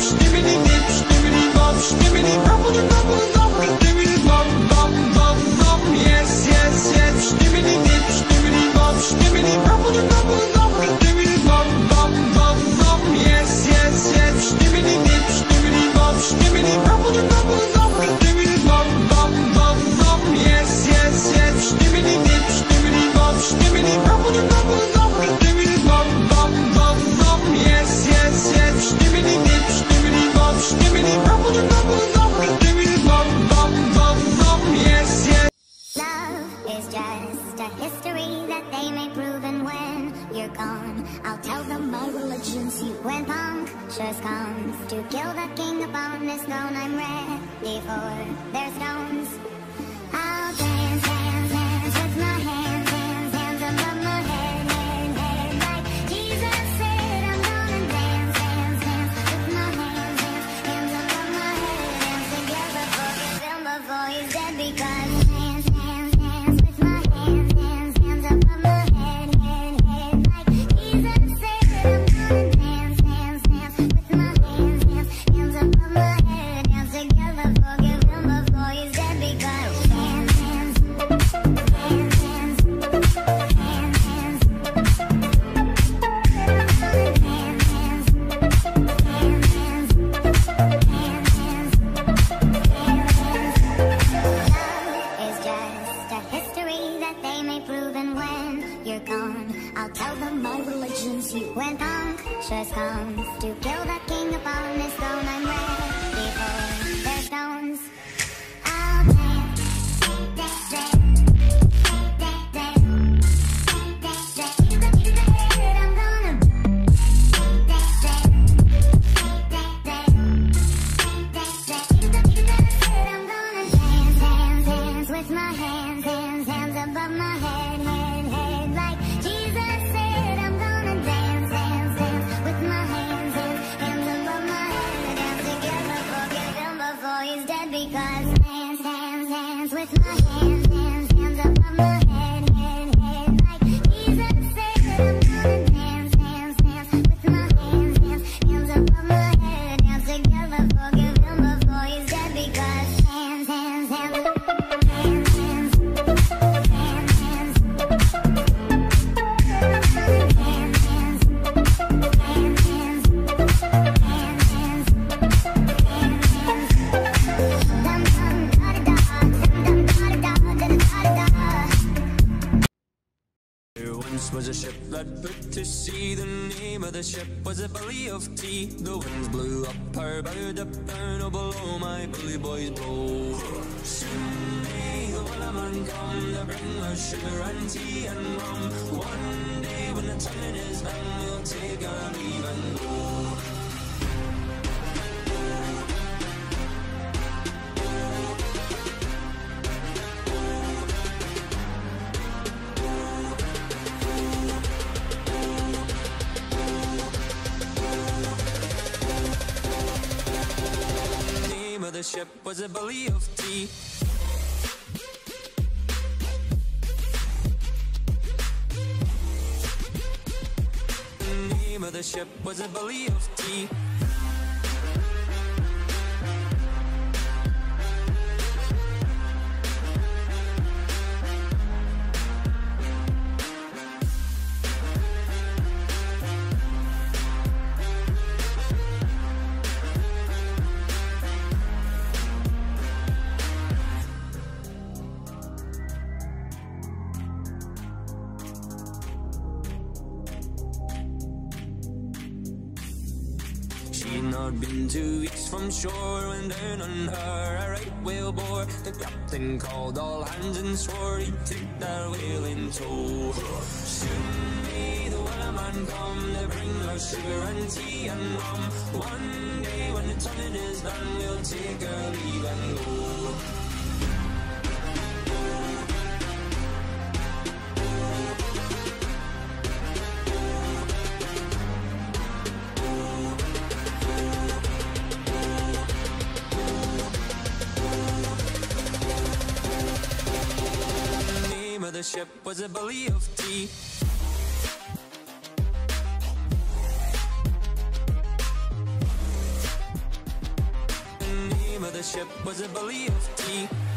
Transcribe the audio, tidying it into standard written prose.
skibbity dip, skibbity bop, skibbity bubble, bubble, bubble, skibbity bop, bop, bop, bop, yes, yes, yes, skibbity dip, skibbity bop, skibbity bubble, bubble, bubble, skibbity bop, bop, bop, bop, yes, yes, yes, skibbity dip, skibbity bop, skibbity bubble, bubble, bubble, skibbity bop, bop, bop, bop, yes, yes, yes, skibbity dip, skibbity bop, skibbity bubble, bubble, bubble, skibbity bop, bop, bop, bop, yes, yes, yes, skibbity dip, skibbity bop, skibbity bubble, bubble, bubble, skibbity bop, bop, bop, bop, yes, yes. Love is just a history that they may prove, and when you're gone, I'll tell them my religion's you. When punctures comes to kill the king upon his throne, I'm ready for their stones. I'll dance, dance, dance with my hands, hands, hands above my head, head, head, like Jesus said. I'm gonna dance, dance, dance with my hands, hands, hands above my head, dance together, forgive him before he's dead, because dance, dance, dance with my hands, hands, hands above my head, head, head, like Jesus said. I'm gonna dance, dance, dance with my hands, hands, hands above my head, dance together, forgive him before he's dead, because dance, dance, dance, dance, dance, dance, is just a history that they may prove, and when you're gone, I'll tell them my religion's you. When punctures comes to kill the king upon his throne, I'm ready for their stones. I'll dance, dance, dance, dance, dance, dance, dance. I'm gonna dance, dance, dance, dance, dance, dance. I'm gonna dance, dance, dance with my hands, hands, hands above my head, head, head, like Jesus said. I'm gonna dance, dance, dance with my hands, hands, hands above my head, dance together, forgive him before he's dead, because dance, dance, dance with my hands, hands, hands above my head, head, head, like Jesus said. I'm gonna dance, dance, dance with my hands, hands, hands above my head, dance together, forgive him before he's dead, because hands, hands, hands, hands, hands, hands, hands, There once was a ship that put to sea. The name of the ship was a Billy of Tea. The winds blew up her bow, up down, oh below my bully boys blow. Soon may the wellerman come to bring us sugar and tea and rum. One day when the tonguing is done, we'll take our leave and go. The ship was a Billy of Tea. The name of the ship was a Billy of Tea. She'd not been 2 weeks from shore when down on her a right whale bore. The captain called all hands and swore he'd take that whale in tow. Soon may the wellerman come to bring us sugar and tea and rum. One day when the tonguing is done, we'll take our leave and go. The ship was a Billy of Tea. the ship was a belly of tea.